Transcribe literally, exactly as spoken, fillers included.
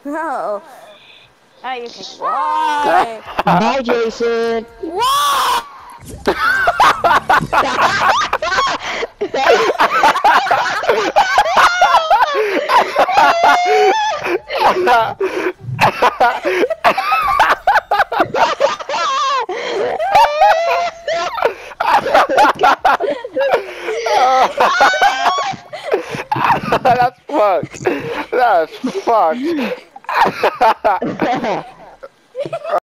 No. Oh, you can. Why? Bye, Jason. Why? That's fucked. That's fucked.